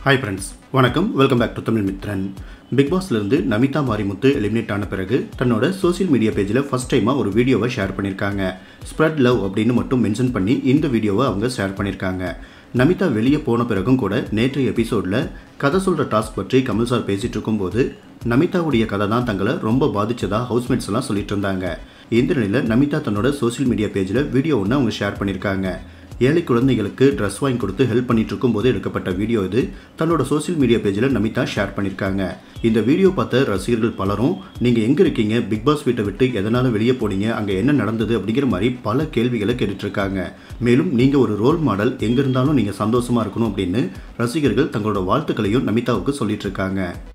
Hi friends, வணக்கம். Welcome back to Tamil Mithran. Big பாஸ்ல இருந்து நமிதா மாரிமுத்து எலிமினேட் ஆன பிறகு தன்னோட சோஷியல் மீடியா பேஜில் ஃபர்ஸ்ட் டைமாக ஒரு வீடியோவை ஷேர் பண்ணியிருக்காங்க. ஸ்ப்ரெட் லவ் அப்படின்னு மட்டும் மென்ஷன் பண்ணி இந்த வீடியோவை அவங்க ஷேர் பண்ணியிருக்காங்க. நமிதா வெளியே போன பிறகும் கூட நேற்றைய எபிசோடில் கதை சொல்கிற டாஸ்க் பற்றி கமல் சார் பேசிகிட்டு இருக்கும்போது நமிதாவுடைய கதை தான் தங்களை ரொம்ப பாதிச்சதா ஹவுஸ்மேட்ஸ் எல்லாம் சொல்லிட்டு இருந்தாங்க. இந்த நிலையில் நமிதா தன்னோட சோஷியல் மீடியா பேஜில் வீடியோ ஒன்று அவங்க ஷேர் பண்ணியிருக்காங்க. ஏழை குழந்தைகளுக்கு ட்ரெஸ் வாங்கி கொடுத்து ஹெல்ப் பண்ணிட்டு இருக்கும்போது எடுக்கப்பட்ட வீடியோ இது தன்னோட சோஷியல் மீடியா பேஜில் நமிதா ஷேர் பண்ணியிருக்காங்க. இந்த வீடியோ பார்த்த ரசிகர்கள் பலரும் நீங்கள் எங்கே இருக்கீங்க, பிக் பாஸ் வீட்டை விட்டு எதனால வெளியே போனீங்க, அங்கே என்ன நடந்தது அப்படிங்கிற மாதிரி பல கேள்விகளை கேட்டுட்ருக்காங்க. மேலும் நீங்கள் ஒரு ரோல் மாடல், எங்கே இருந்தாலும் நீங்கள் சந்தோஷமாக இருக்கணும் அப்படின்னு ரசிகர்கள் தங்களோட வாழ்த்துக்களையும் நமிதாவுக்கு சொல்லிட்டு இருக்காங்க.